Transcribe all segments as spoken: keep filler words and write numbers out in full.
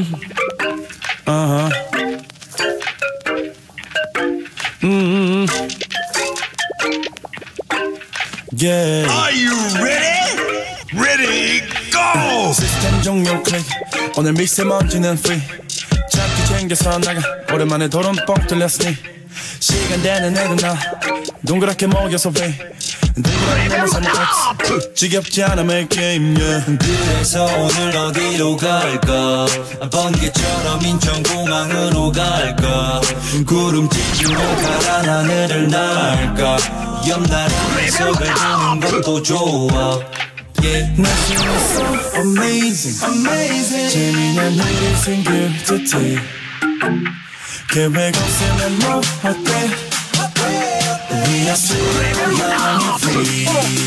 uh-huh. Mm-hmm. Yeah. Are you ready? Ready, go! 시스템 종료 클릭. 오늘 미세먼지는 free. 잡기 챙겨서 나가. 오랜만에 도론 뻥 뚫렸으니 시간 되는 애들 나 동그랗게 먹여서 왜 동그랗게 넘어서 X 지겹지 않아 make game yeah. 그래서 오늘 어디로 갈까? 번개처럼 인천공항으로 갈까? 구름 찢으며 가란 하늘을 날까? 옆나라에서 별 보는 것도 좋아. Yeah. 날씨는 so amazing, amazing. 재미난 일이 생길 듯해. 계획 없으면 뭐 어때? We are still young and free.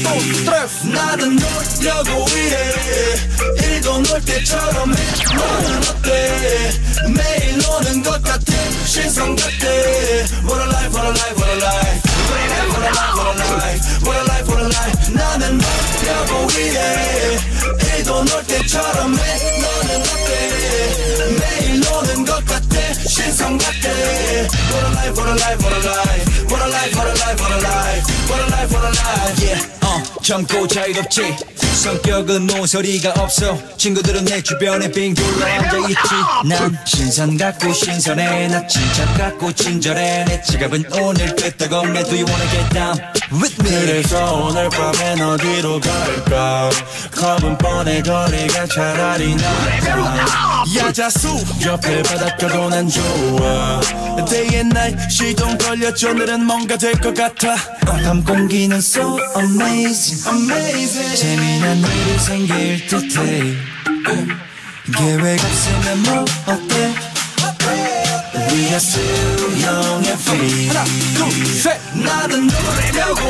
나는 놀려고 일해. 일도 놀 때처럼 해. 너는 어때? 매일 노는 것 같아. 신성 같아. What a life, what a life, what a life. What a life, what a life. What a life, what a life. 나는 놀려고 일해. 일도 놀 때처럼 해. 너는 어때? 매일 노는 것 같아. 신성 같아. What a life, what a life, what a life. What a life, what a life, what a life. What a life, what a life. Yeah. 어, 젊고 자유롭지. 성격은 모서리가 없어. 친구들은 내 주변에 빙 둘러 앉아있지. 난 신선 같고 신선해. 나 침착 같고 친절해. 내 지갑은 오늘 끄떡없네. Do you wanna get down with me? 그래서 오늘 밤엔 어디로 갈까? 겁은 뻔해 거리가 차라리 나아. 야자수 옆에 바닷가도 난 좋아. Day and night 시동 걸렸죠. 오늘은 뭔가 될 것 같아. 밤 공기는 so amazing, amazing. 재미난 일이 생길 듯해. 계획 없으면 뭐 어때? We are still young and free. 하나, 둘, 셋. 나는 놀려고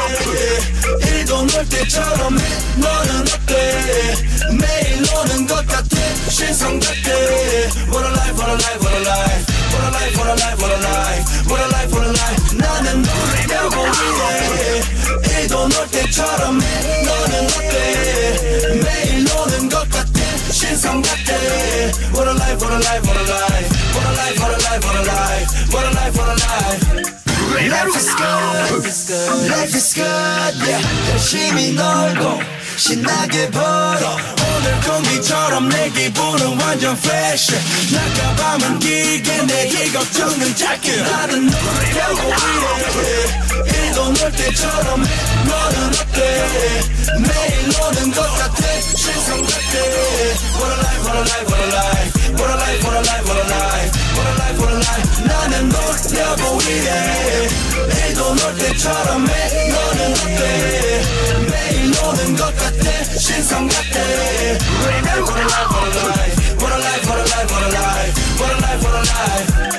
일해. 일도 놀 때처럼 해. 너는 어때? 매일 노는 것 같아. 신성 같아. What a life, what a life, what a life. What a life, what a life, what a life. What a life, what a life. 나는 놀려고 일해. 일도 놀 때처럼 해. 너는 어때? 매일 노는 것 같아. 신성 같아. What a life, what a life, what a life. What a life, what a life, what a life. What a life, what a life. Life is good, life is good, yeah. 열심히 놀고 신나게 벌어. 오늘 공기처럼 내 기분은 완전 fresh. 낮과 밤은 길게 내게 걱정은 짧게. 나는 놀려고 일해. 일도 놀 때처럼 해. 너는 어때? 매일 노는 것 같아. 신성 같아. What a life, what a life, what a life. What a life, what a life, what a life. What a life, what a life. 나는 놀려고 일해. 일도 놀 때처럼 해. 너는 어때? 매일 노는 것 같아. 신성 같아. What a life, what a life, what a life. What a life, what a life, what a life. What a life, what a life.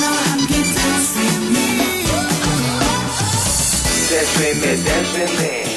Dance with me, dance with me.